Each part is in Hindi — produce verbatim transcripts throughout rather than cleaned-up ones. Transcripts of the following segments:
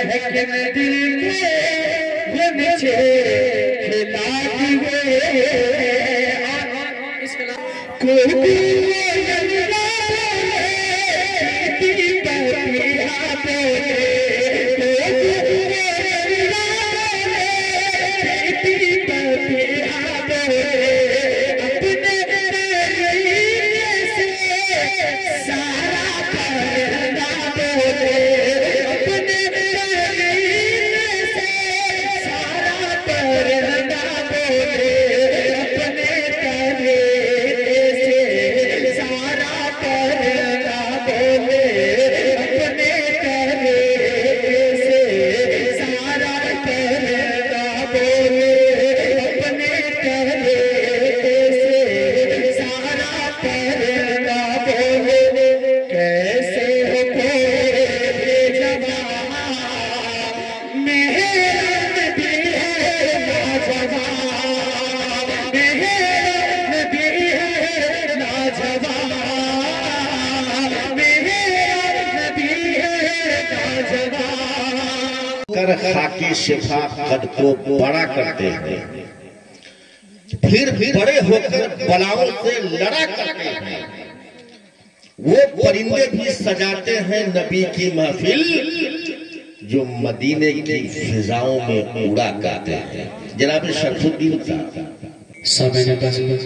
महकन दिल के वो मुझे खिला दिए कोई कर खाकी शिफा कद को बड़ा करते हैं, फिर बड़े होकर बलाओं से लड़ा करते हैं। वो परिंदे भी सजाते हैं नबी की महफिल, जो मदीने की फिजाओं में उड़ा करते हैं। जनाब शरफुद्दीन साहब,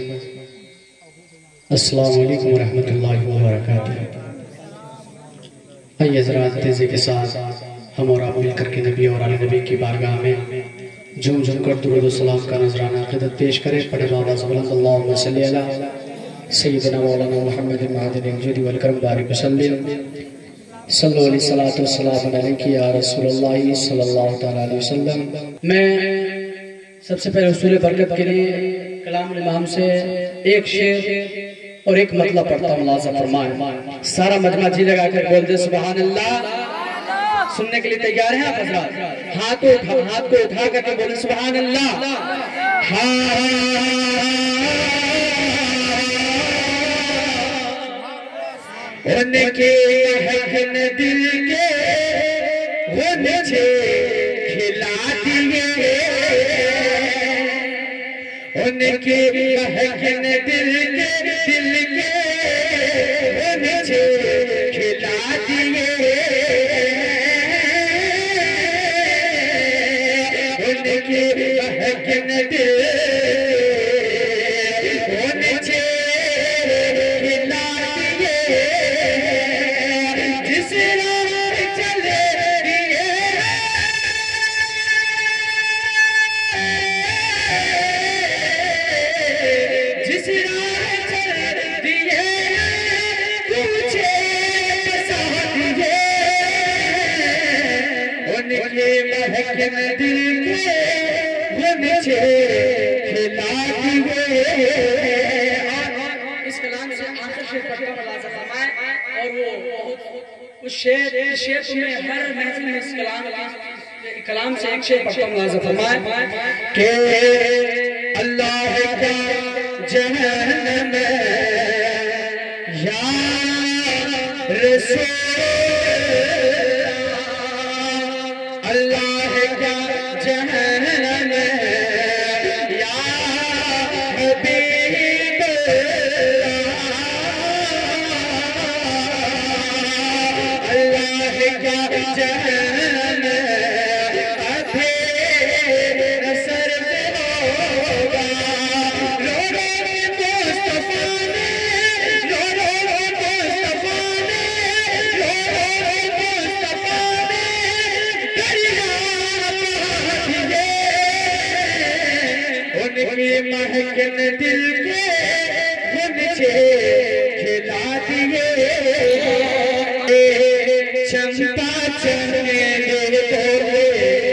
अस्सलाम वालेकुम व रहमतुल्लाहि व बरकातुहू। आइए जरा तेजी के साथ हम और आप मिलकर के नबी और आले नबी की बारगाह में झूम झूम कर दुरूद सलाम का नजराना अक़ीदत पेश करें। पढ़े बाबा सल्लल्लाहु अलैहि अला सय्यिदना मौलाना मुहम्मद महदिल जुदी वल करम बारिक वसल्लम सल्लल्लाहु अलैहि सलातु वस्सलाम अलैहि या रसूलुल्लाह सल्लल्लाहु तआला अलैहि वसल्लम। मैं सबसे पहले हुसूल बरकत के लिए कलाम इमाम से एक शेर और एक मतलब पढ़ता हूँ। मुलाज़ा फरमाएं, सारा मजमा जी लगा कर बोल दे सुभान अल्लाह। सुनने के लिए तैयार हैं आप हज़रात? हाथ को उठा हाथ को उठा करके बोले सुभान अल्लाह। उनके महकन दिल के वो मुझे खिला दिए, उनके महकन दिल के दिल के वो मुझे खिला दिए, उनके महकन दिल वो मुझे खिला दिए, जिस राह चले दिए जिस राह चले दिए मुझे बसा दिए, उनके महकन दिल के वो मुझे खिला दिए। इस कलाम से आखिर शेर पढ़ता हूं मुलाज़ा फरमाएं, और वो बहुत उस शेर शेर तुम्हें हर महफिल में इस कलाम कलाम से एक शेर पढ़ता हूं। मुलाज़ा फरमाएं कि अल्लाह का जहन्नम या रसूल, अल्लाह का जहन्नम या हबीब अल्लाह का जहन्नम अभी असर होगा। रो रो मुस्तफा ने, रो रो मुस्तफा ने, रो रो मुस्तफा ने दरिया दिए, उनके महकन दिल के वो मुझे खिला दिए। चंपा चमेली बोले,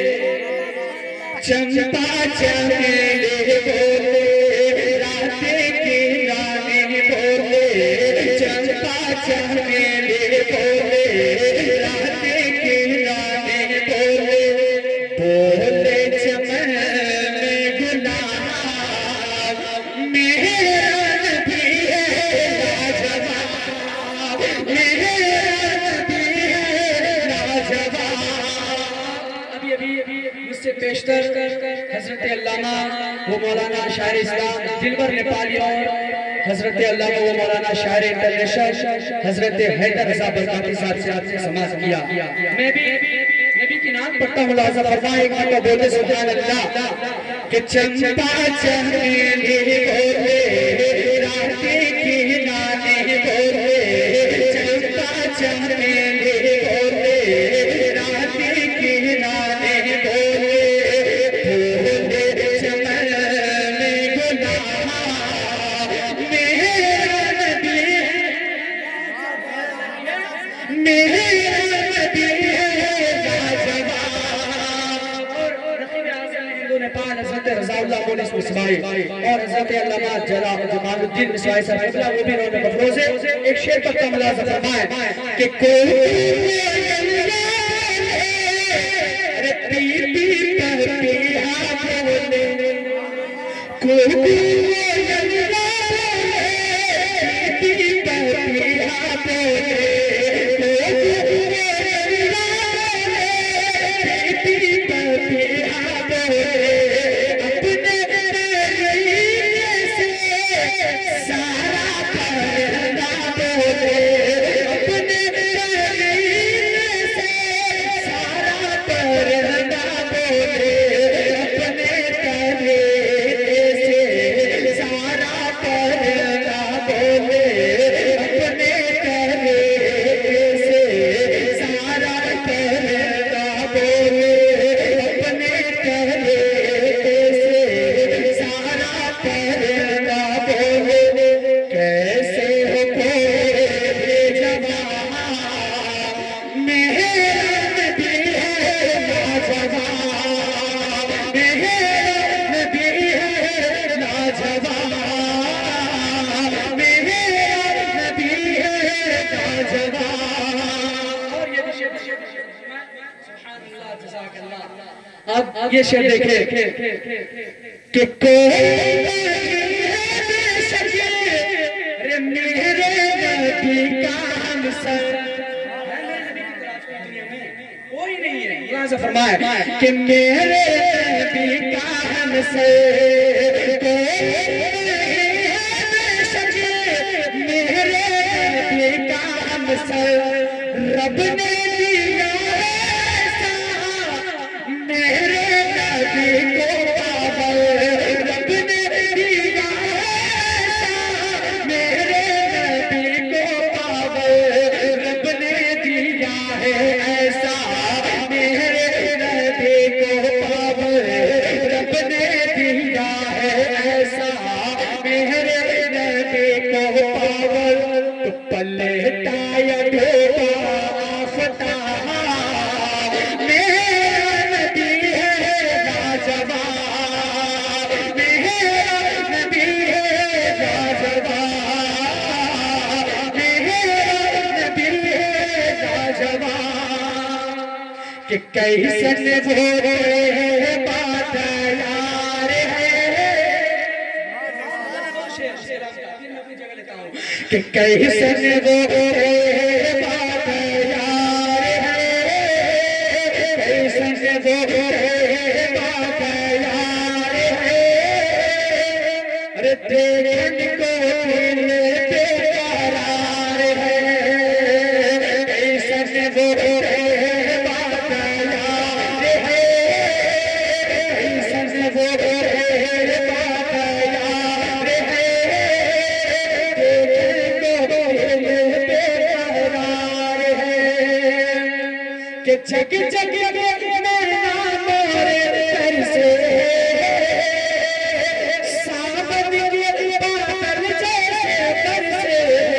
चंपा चमेली बोले, राधे की रानी बोले, चंपा चमेली बोले, राधे की रानी बोले, बोले चमन में गुलाब मेरा नबी है लाजवाब, मेरा नबी है लाजवाब, इससे पेशतर हजरत अल्लामा वो मौलाना शायर इस्लाम दिलवर नेपाली और हजरत अल्लामा वो मौलाना शायर इंटरनेशनल हजरत हैदर रजा बरकाती साहब से आपसे समाज किया। मैं भी नबी की नाम पढ़ता हूँ, लाज़ा फरमाए एक मरतबा बोले सुभान अल्लाह कि चंपा चमेली बोले राती की नानी बोले, चंपा चमेली बोले राती की नानी बोले, बोले चमन में गुलाब मेरा नबी मेरा नबी नेपाल हजरत रज़ाउल्लाह मोनिस मिसवाई और हजरत अल्लामा जला जमालुद्दीन मिसवाई साहब वो भी इन्होंने मफरूज़ एक शेर पर मुलाज़ा फरमाए कि कोई अरे पीर पीर पर पिया बोले कोई पीर पर पिया बोले अब ये शेर देखे कि कोई रे मेरे नबी का हमसर कोई नहीं है, यहाँ से फरमाए कि मेरे नबी का हमसर मेरे नबी का हमसर रब ने कि कैसन भोरे बात यार है कि कैसन भोरे बात यार है, कैसन भोरे बात यार है, अरे देखन को दिल बेकरार है, कैसन भोरे जग जग मेरा मोरे तर से सावन के बादल जैसे बरसे,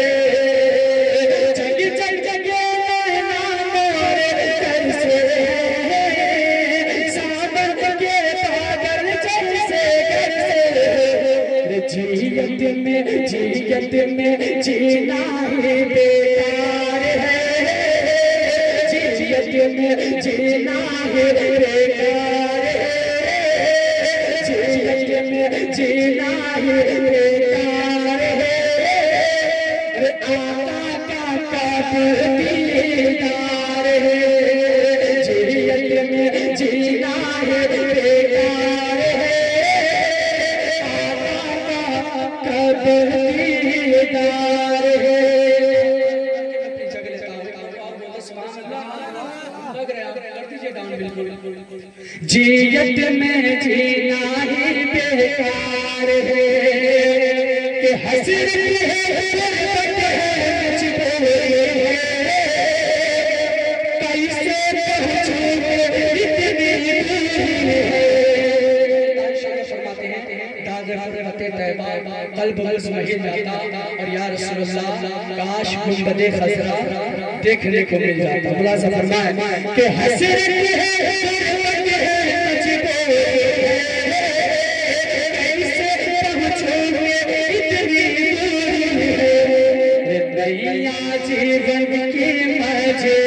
जग जग जग मेरा मोरे तर से सावन के बादल जैसे बरसे, जीयत में जीयत में जीना ही बेकार है, में जीना है बेकार है, जीवन में जीना है बेकार है, आका का दीदार है, जीवन में जीना है लग रहा है, कर दीजिए डाउन बिल्कुल। जियत में जीना ही बेकार है कि हसरत है मुझको, कैसे पहुंचूं इतनी दूर है। फरमाते हैं दागर रहते तैबा कल्ब मुज़महिल जाता और या रसूल अल्लाह काश गुंबदे खज़रा देखने को मिल जाता। मुलाज़ा फरमाए कि हसरत है जीवन की मजे